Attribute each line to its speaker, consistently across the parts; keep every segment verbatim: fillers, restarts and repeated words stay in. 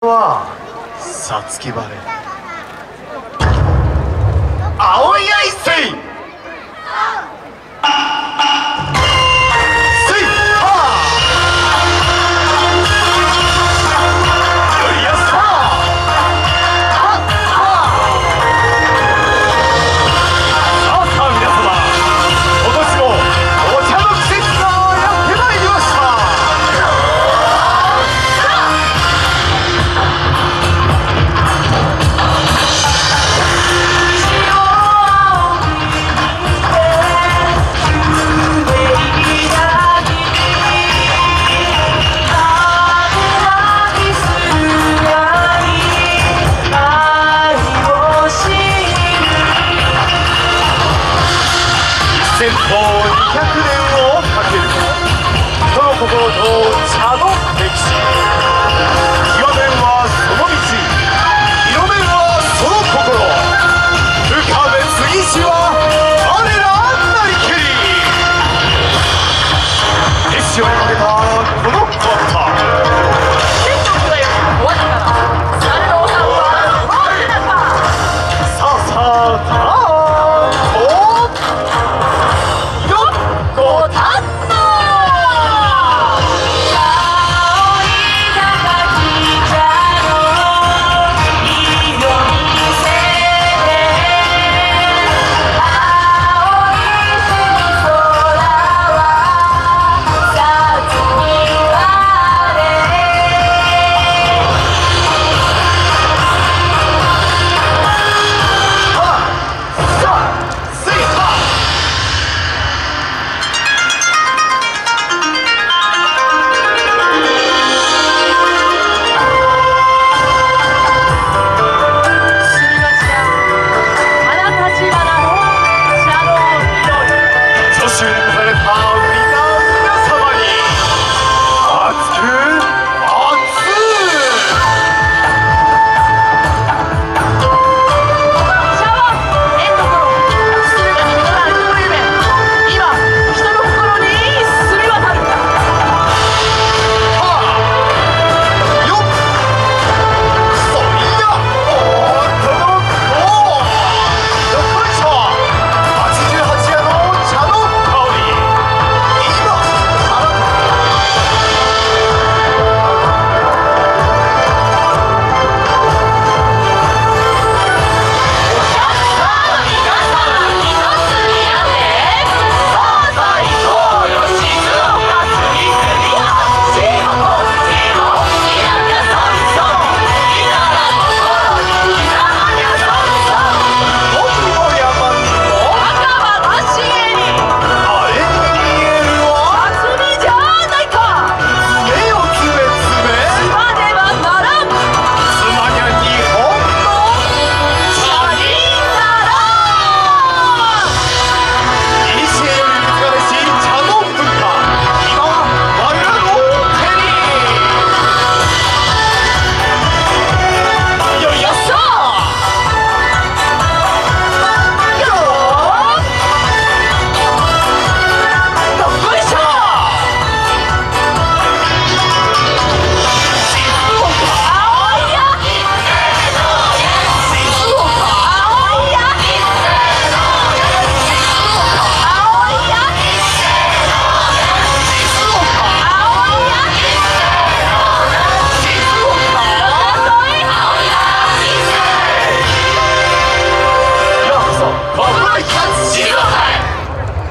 Speaker 1: はさつき晴れ青いアイスイ戦法にひゃくねんをかける人の心と茶の歴史。極めはその道、広めはその心。深め継ぎしは我らなりけり。歴史をかけたこのコント。戦力が終わったら誰の王さんは我らか。さあさあ。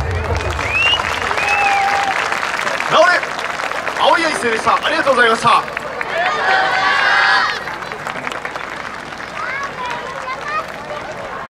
Speaker 1: 青いアイスでした。ありがとうございました。